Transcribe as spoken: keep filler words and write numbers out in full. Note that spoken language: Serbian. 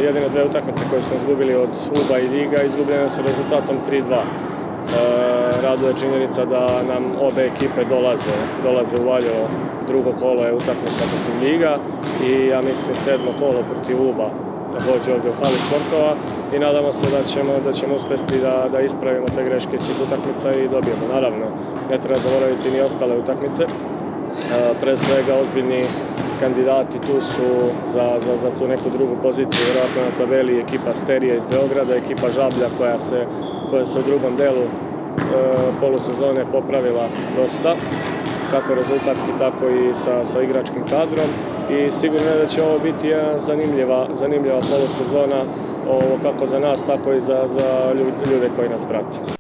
jedine dve utakmice koje smo izgubili od Uba i Ljiga izgubljene su rezultatom tri dva. Raduje činjenica da nam obe ekipe dolaze, dolaze u Valjevo. Drugo kolo je utakmica protiv Ljiga i ja mislim sedmo kolo protiv Uba također ovdje u hali sportova i nadamo se da ćemo, da ćemo uspjeti da, da ispravimo te greške iz tih utakmica i dobijemo. Naravno, ne treba zaboraviti ni ostale utakmice. Pre svega ozbiljni kandidati tu su za, za, za tu neku drugu poziciju, vjerojatno na tabeli ekipa Sterija iz Beograda, ekipa Žablja koja se, koja se u drugom delu e, polusezone popravila dosta, kako rezultatski, tako i sa, sa igračkim kadrom i sigurno je da će ovo biti jedna zanimljiva, zanimljiva polusezona ovo, kako za nas, tako i za, za ljude koji nas prate.